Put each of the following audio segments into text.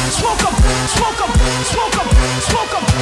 smoke 'em, smoke 'em, smoke 'em, smoke 'em.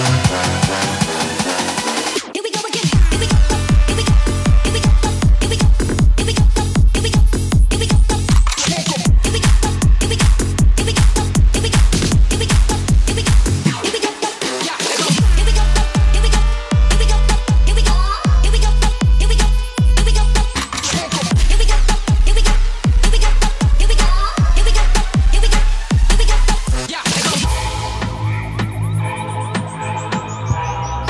Here we go again. Here we go. Here we go. Here we go. Here we go. Here we go. Here we go. Here we go. Here we go. Here we go. Here we go. Here we go. Here we go. Here we go. Here we go. Here we go. Yeah, here we go. Here we go. Here we go. Here we go. Here we go. Here we go. Here we go. Here we go. Here we go. Here we go. Here we go. Here we go. Here we go. Here we go. Here we go. Yeah, here we go.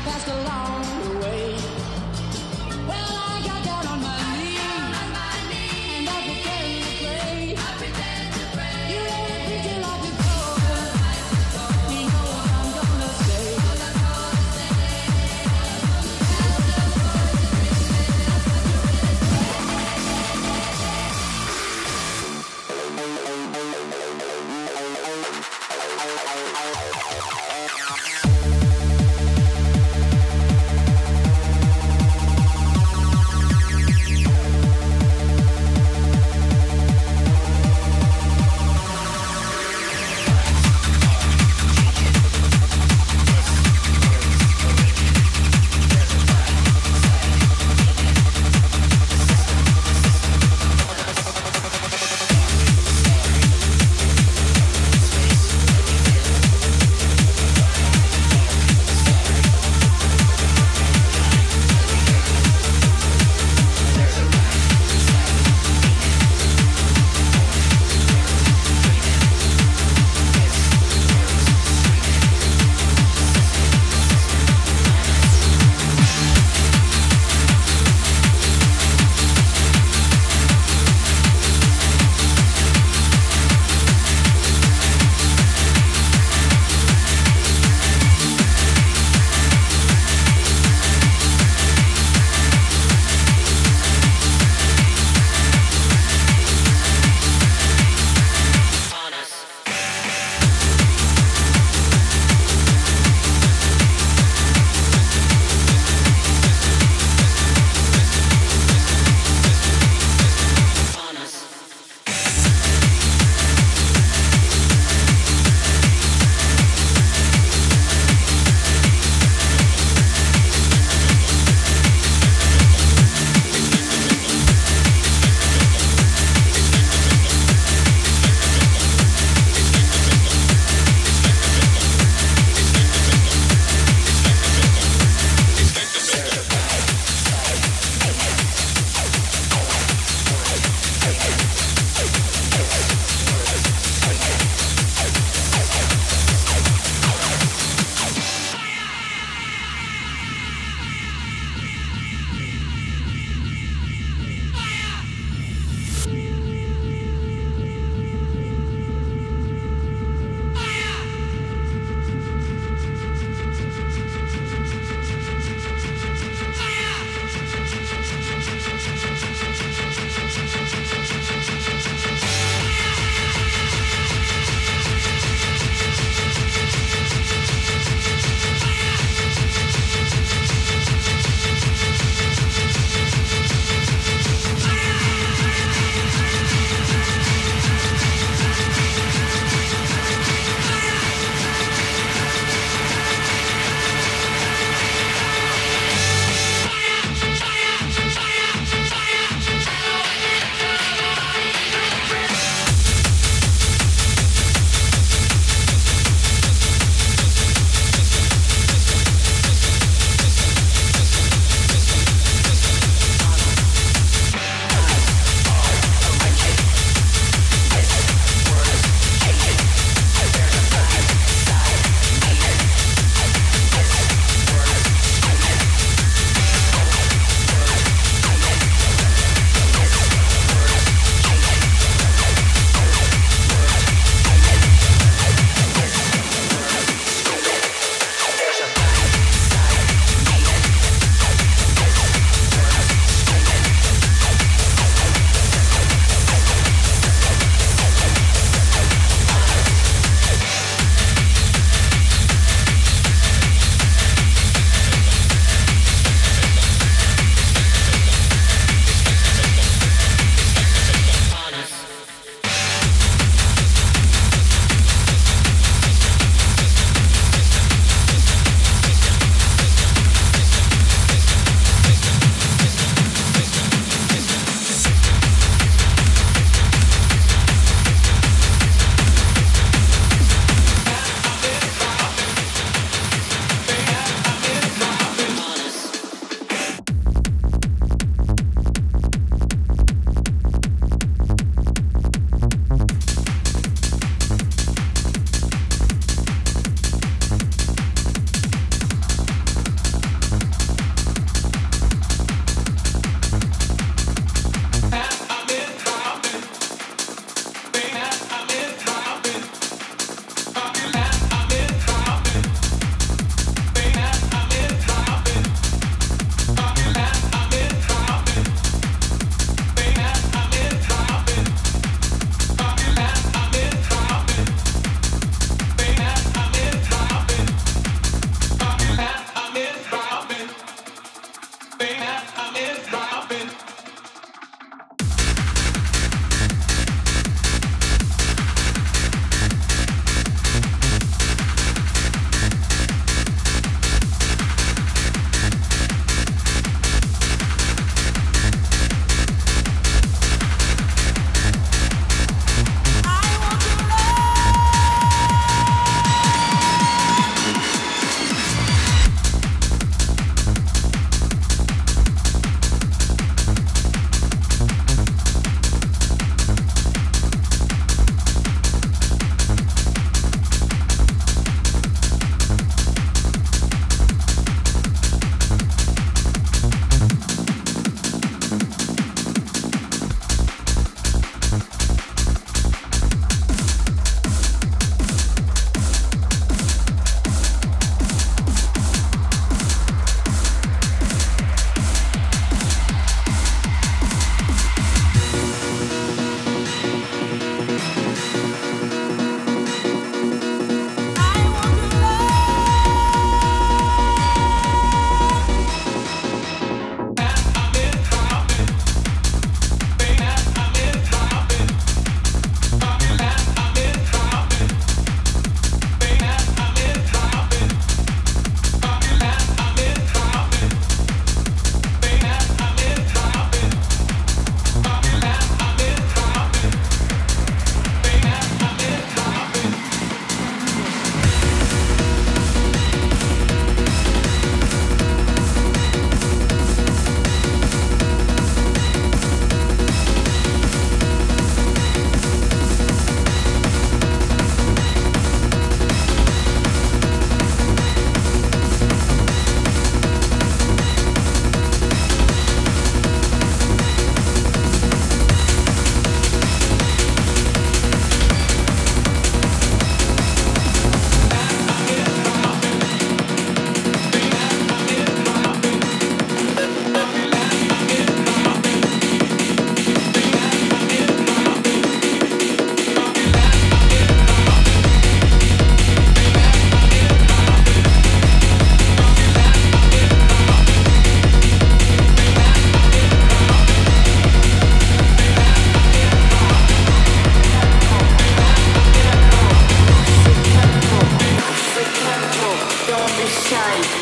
passed along the way. Well, I got down on my knees, and I pretended to pray. You know the preacher like a cold. You know what I'm gonna say.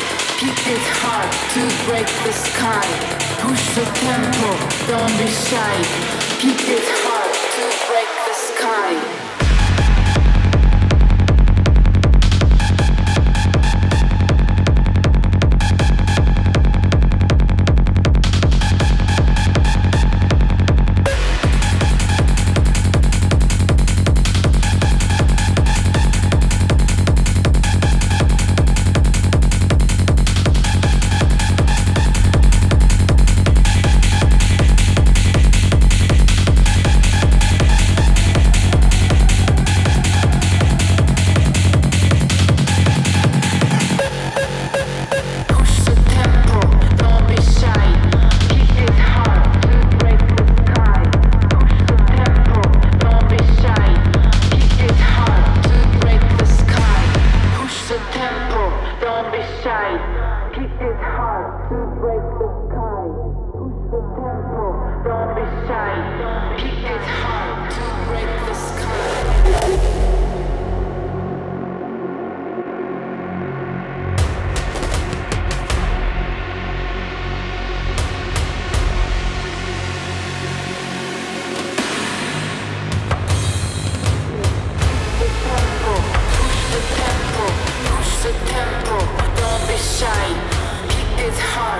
Kick it hard to break the sky. Push the tempo, don't be shy. Kick it hard to break the sky. Push the tempo, don't be shy. Kick it hard.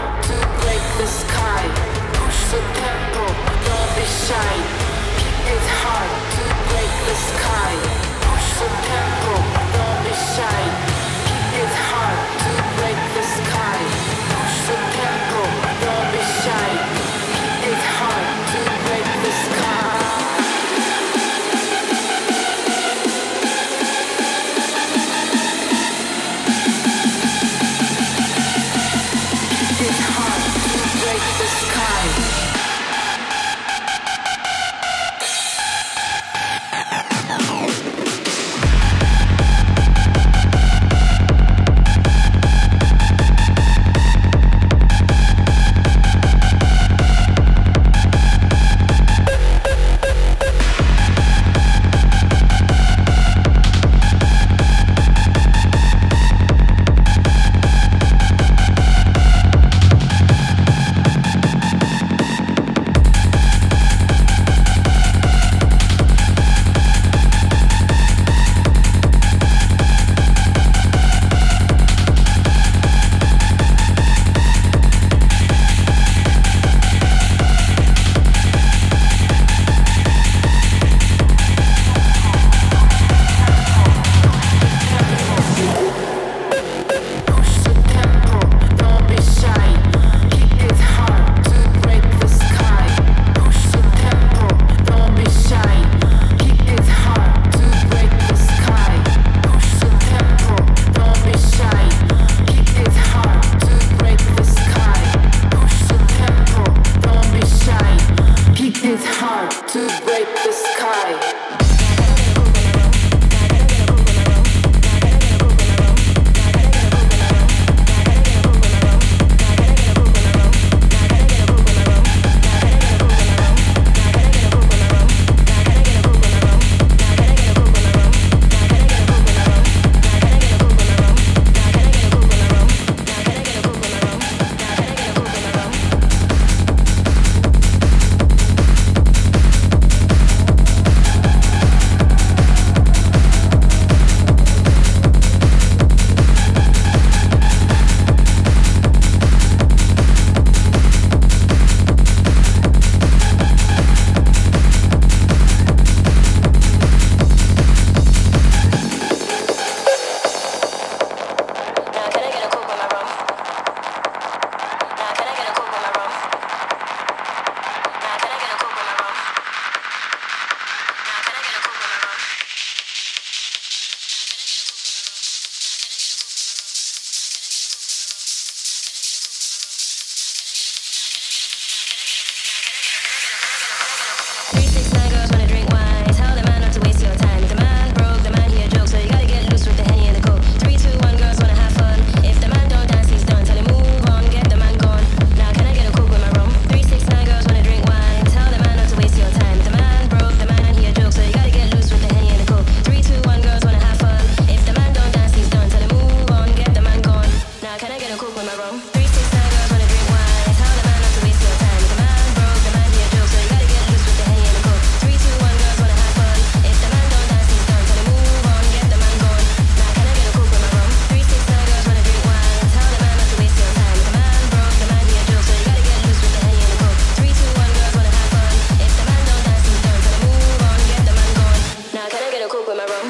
coke with my rum. 369 girls wanna drink wine. Tell the man not to waste your time. If the man broke, the man he a joke, so you gotta get loose with the henny and the coke. 321 girls wanna have fun. If the man don't dance, he's done. Tell him move on, get the man going. Now can I get a coke with my rum? 369 girls wanna drink wine. Tell the man not to waste your time. If the man broke, the man he a joke, so you gotta get loose with the henny and the coke. 321 girls wanna have fun. If the man don't dance, he's done. Tell him move on, get the man going. Now can I get a coke with my rum?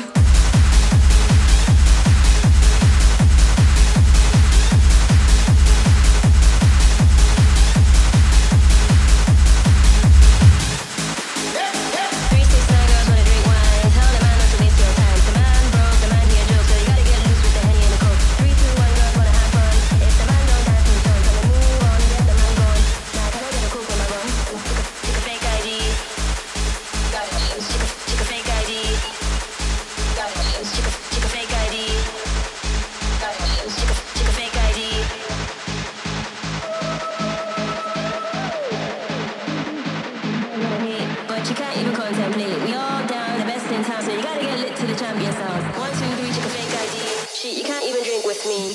But you can't even contemplate. We all down, the best in town, so you gotta get lit to the champion sound. 1, 2, 3, check a fake ID. Shit, you can't even drink with me.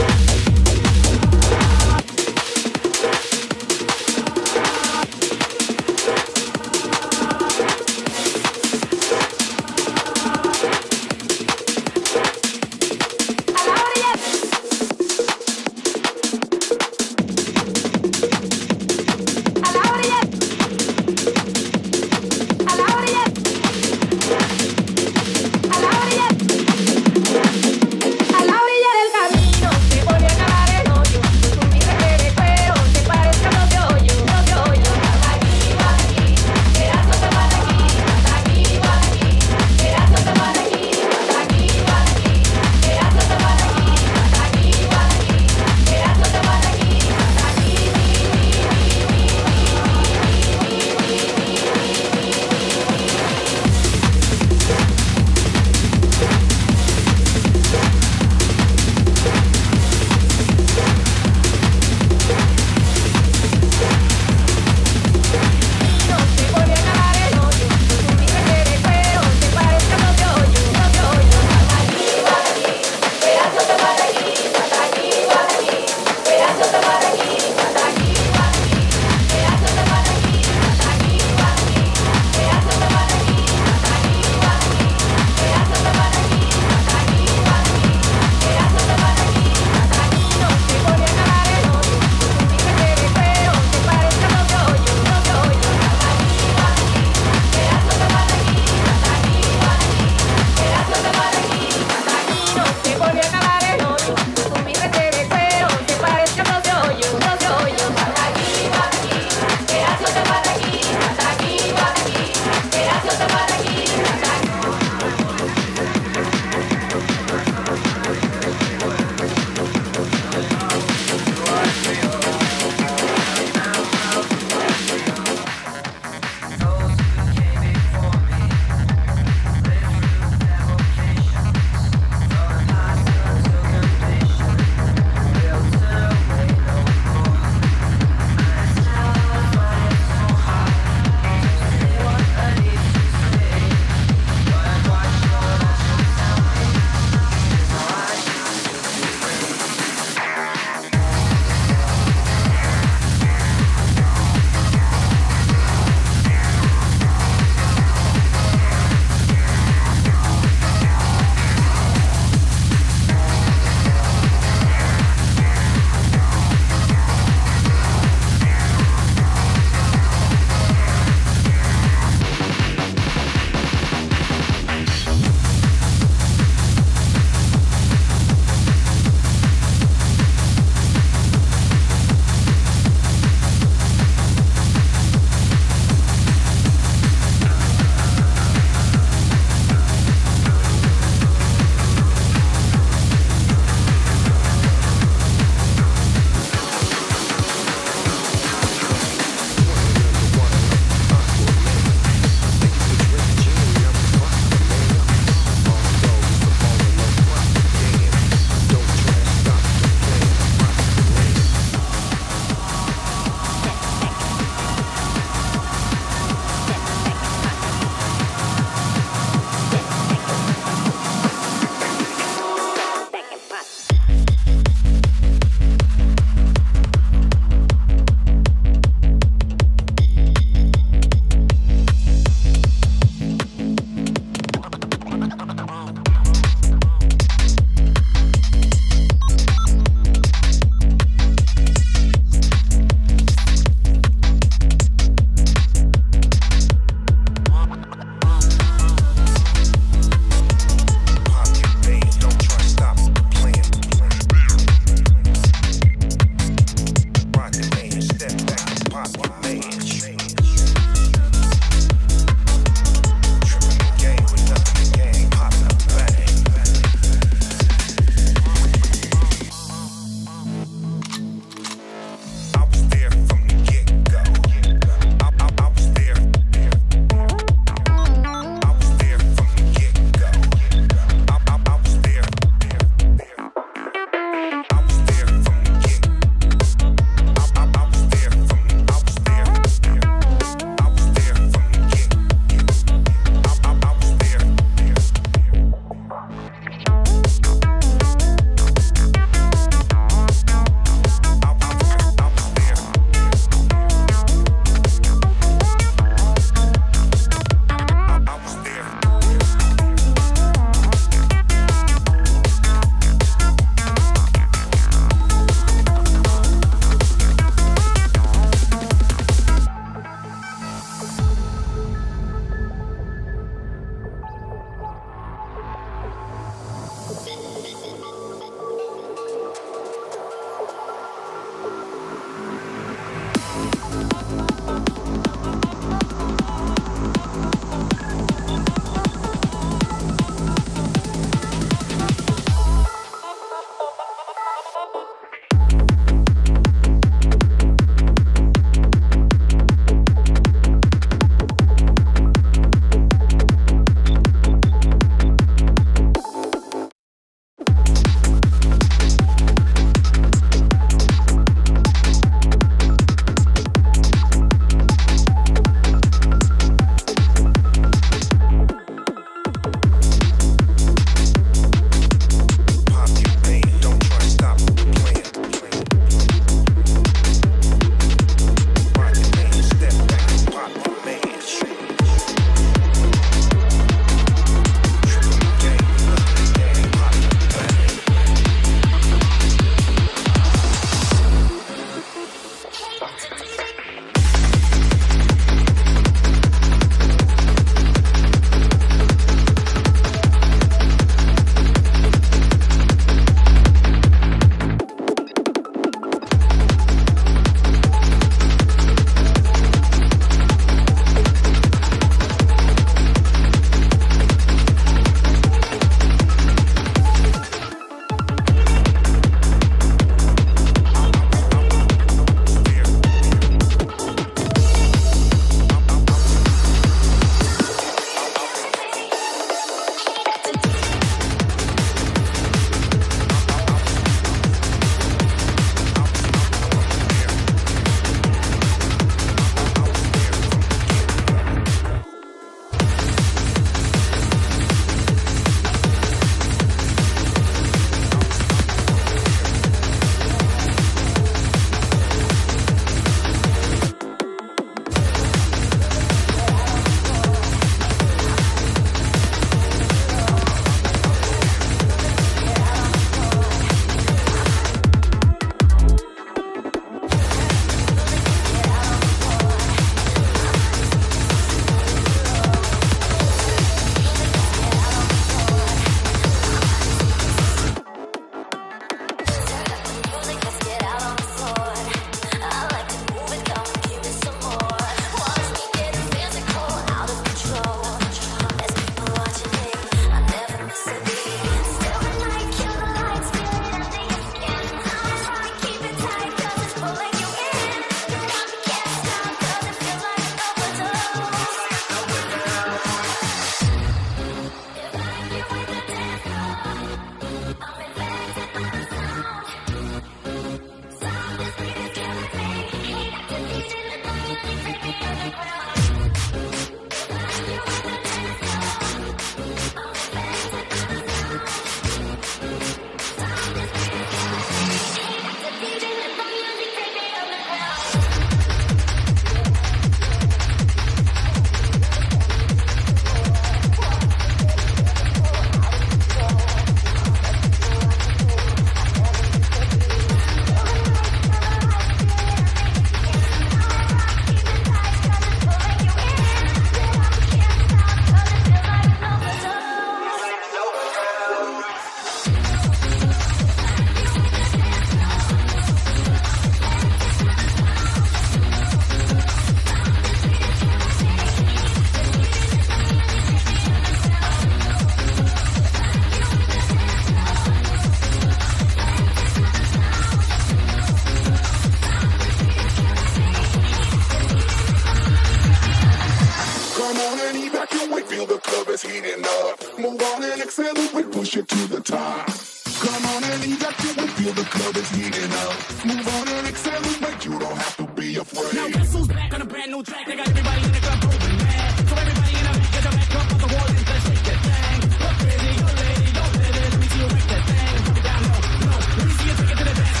accelerate, push it to the top. Come on and leave that to it, feel the club is heating up. Move on and accelerate, you don't have to be afraid. Now guess who's back on a brand new track? They got everybody in the club moving mad. So everybody in the back, get your back up on the wall and just shake that thing. Go crazy, go lady, go baby, let me see you wreck that thing. Drop it down low, low, let me see you take it to the dance.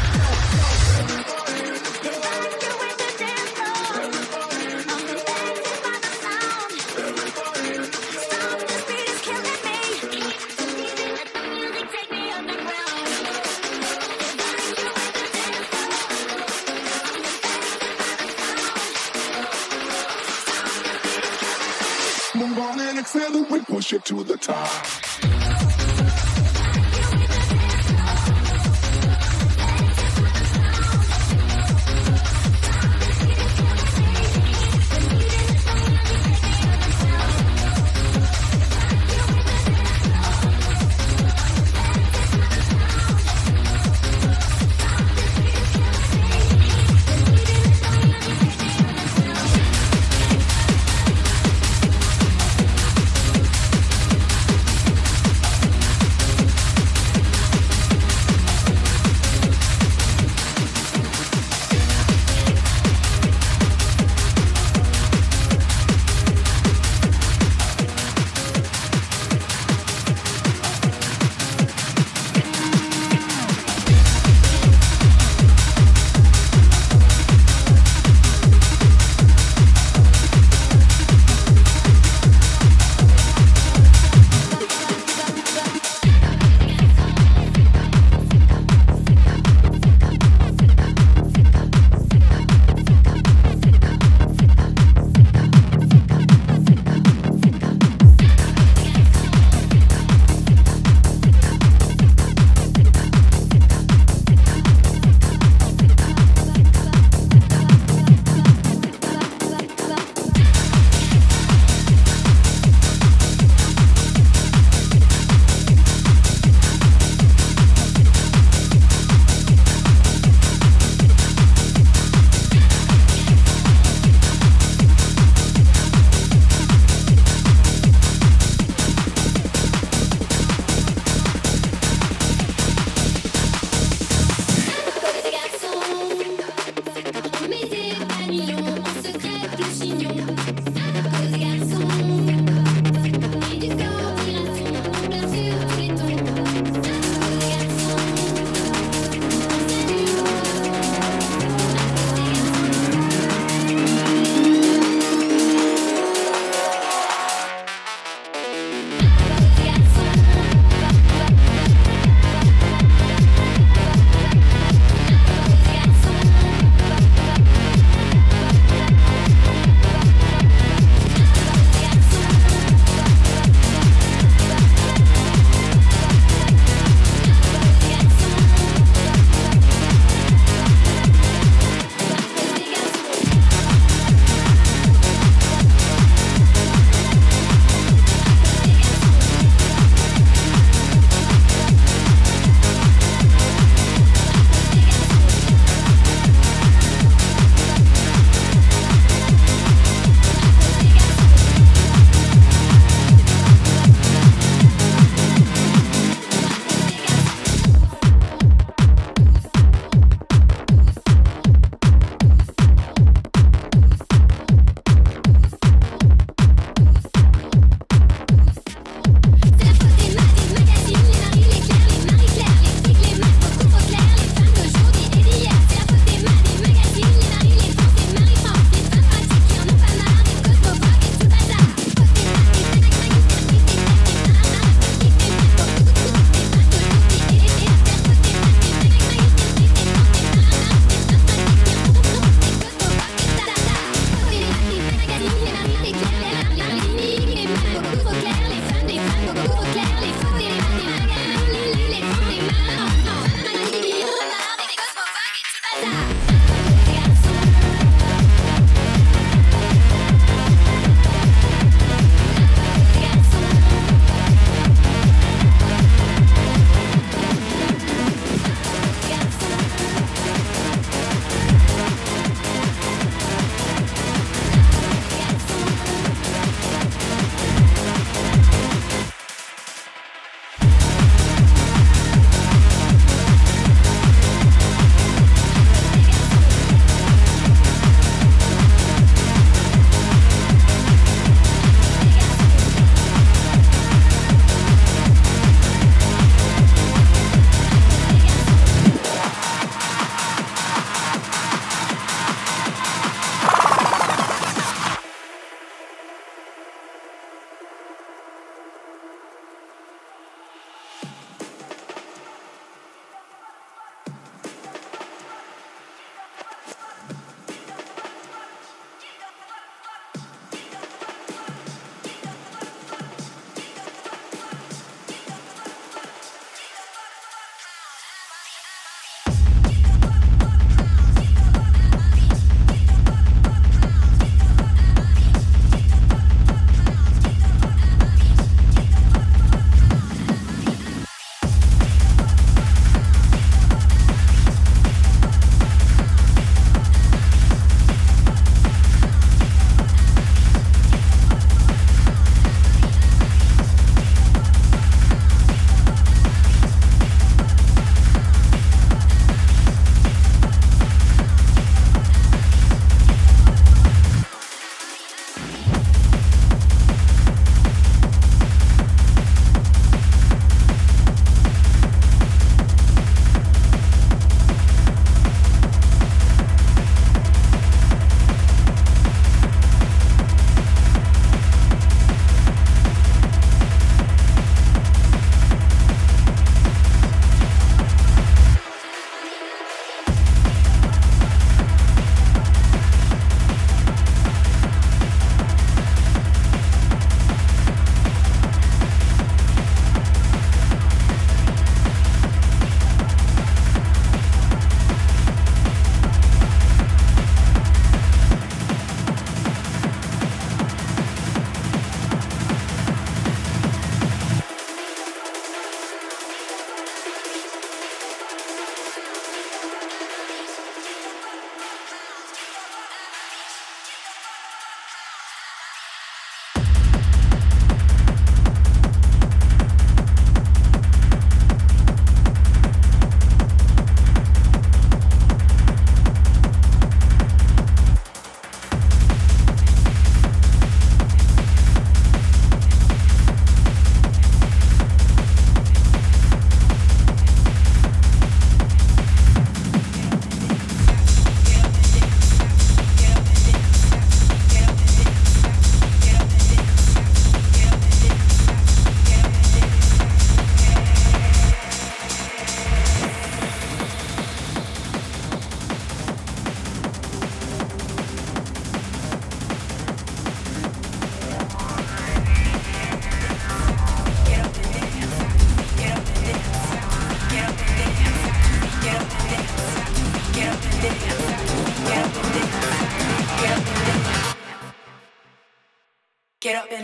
Move on and accelerate, push it to the top.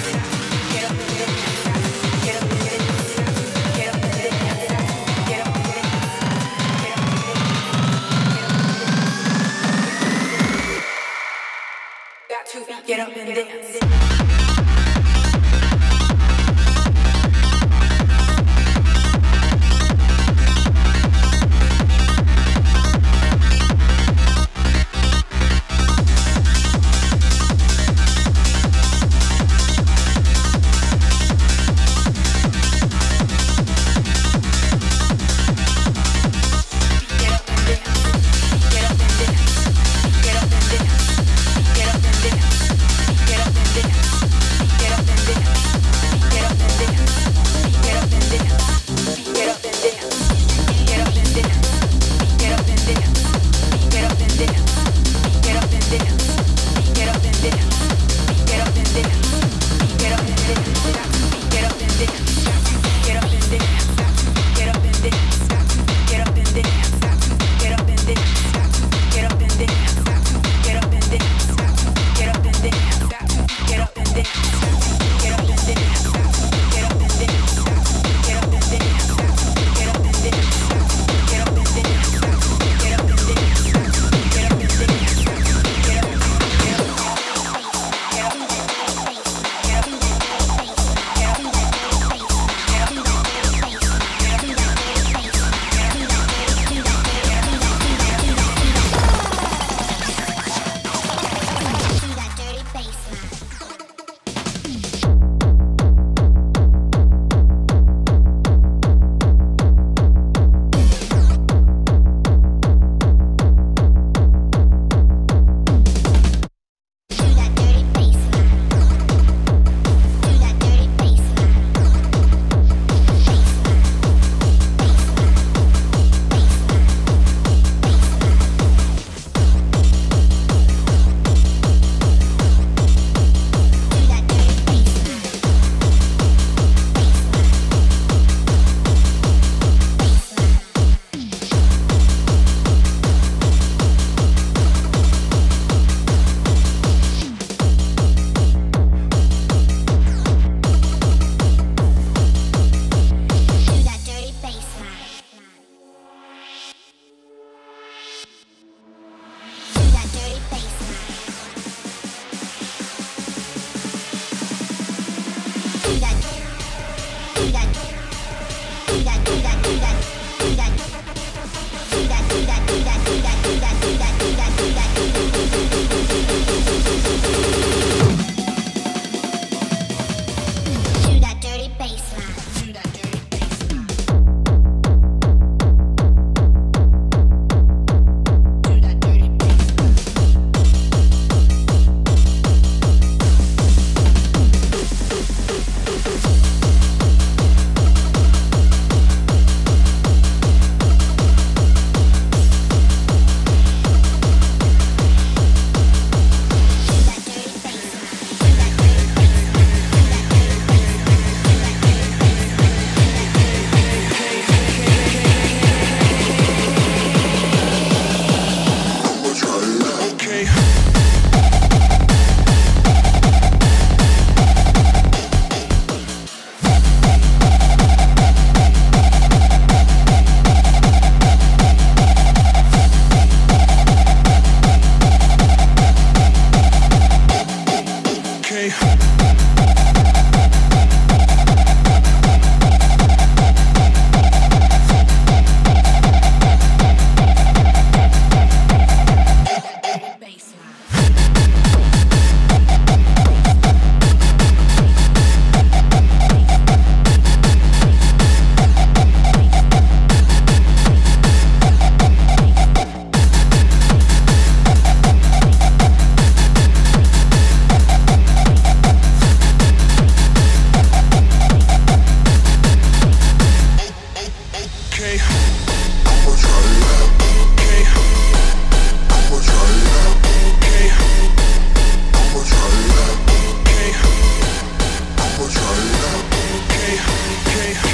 Get up and dance.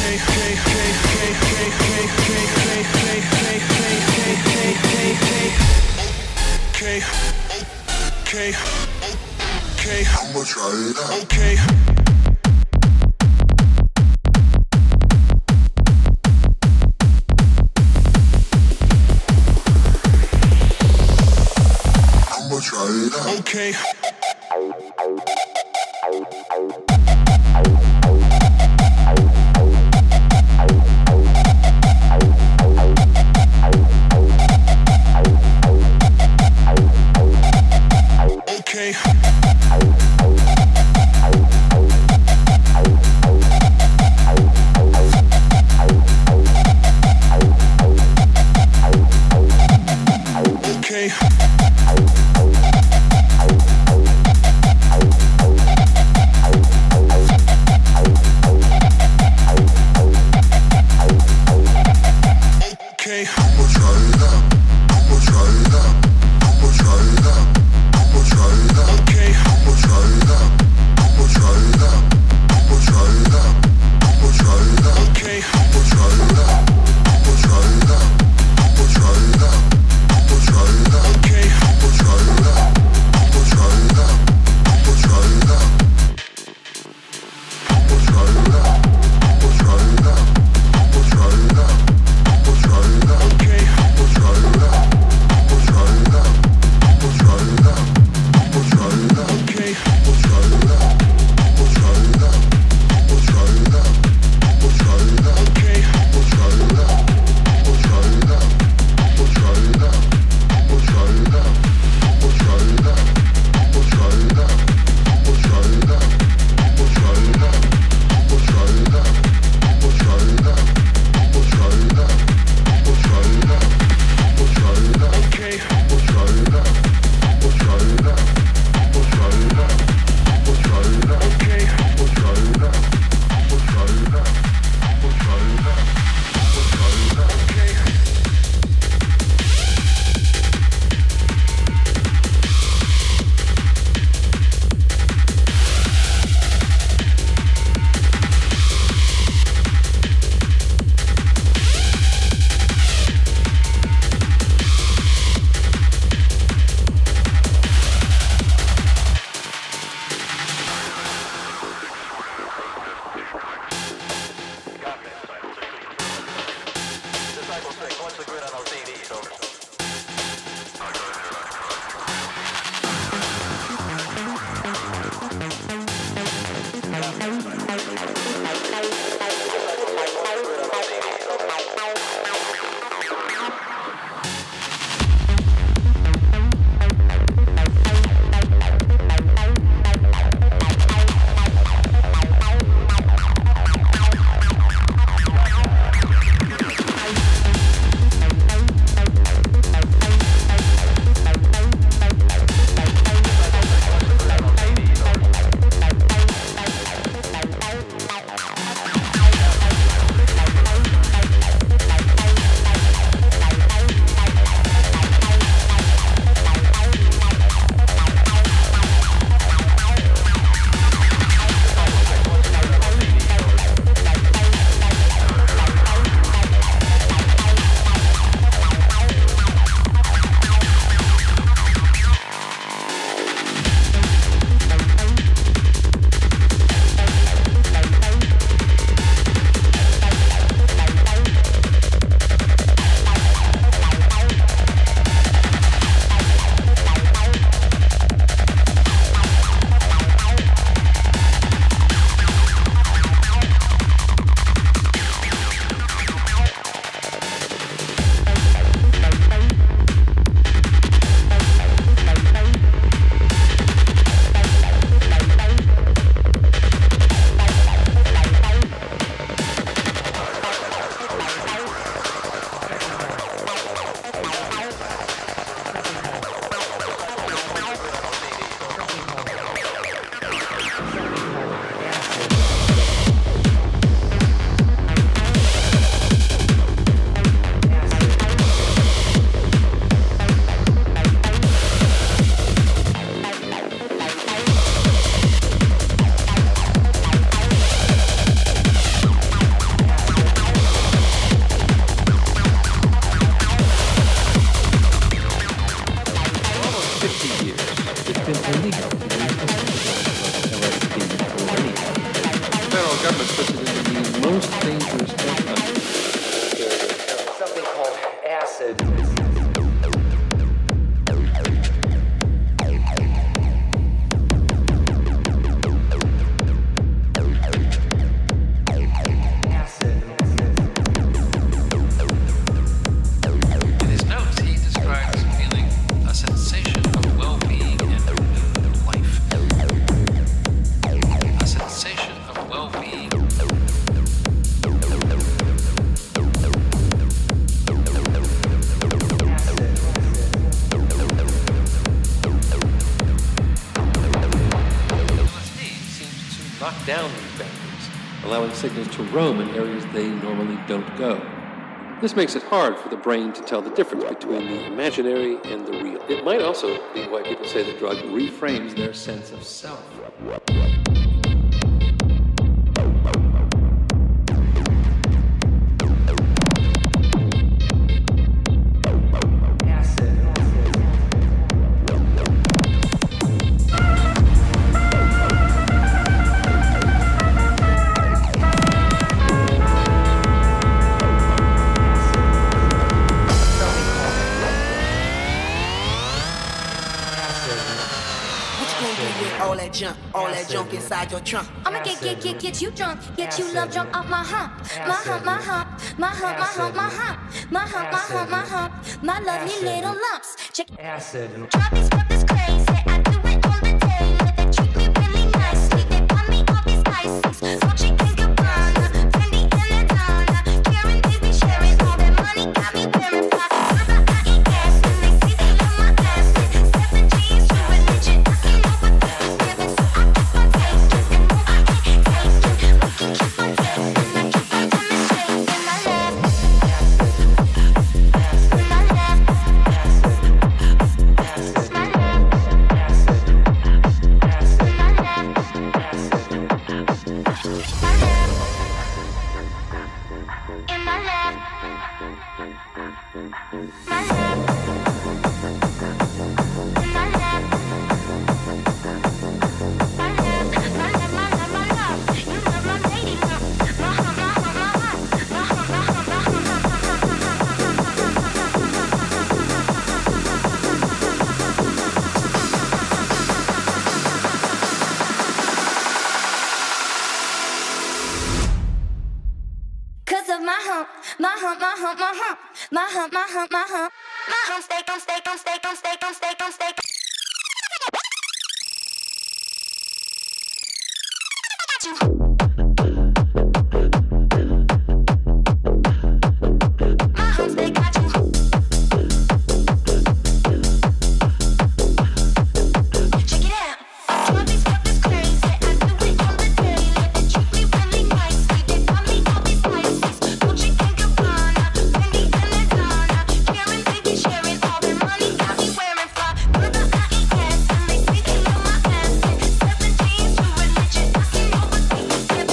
I'ma try it out. Okay. I'ma try it out. Okay. Okay. federal government puts it into the most dangerous drug country. Something called acid. In his notes, he describes feeling a sensation of well-being and renewed life. A sensation of well-being. LSD seems to knock down these boundaries, allowing signals to roam in areas they normally don't go. This makes it hard for the brain to tell the difference between the imaginary and the real. It might also be why people say the drug reframes their sense of self. All that junk inside your trunk. I'ma get you drunk, get you love drunk off my hump, my hump, my hump, my hump, my hump, my hump, my hump, my hump, my hump, my lovely little lumps. Check Acid. Drop this crazy. I do it on the daily. They treat me really nicely. They buy me all these ices. Dolce & Gabbana, Fendi and Adana. Karen, they be sharing all their money. Got me wearing fly. Brother, I eat gas and they see they love my ass. 7 G's to religion. I can't know what this is giving, so I keep on tasting. And more I ain't tasting. We can keep on tasting. I keep on demonstrating my love. My love. Cause of my hump, my hump, my hump, my hump, my hump, my hump, my hump, my hump, steak on steak on steak on steak on steak on steak. My hump steak got you. Check it out. All these fuck is crazy. I do it on the daily. They treat me really nicely. They buy me all these ices. Dolce & Gabbana, Fendi and Adana. Karen, they be sharing all their money. Got me wearing fly. Brother, I eat gas and they say they love my ass. 7 G's to religion. I can know what they be giving.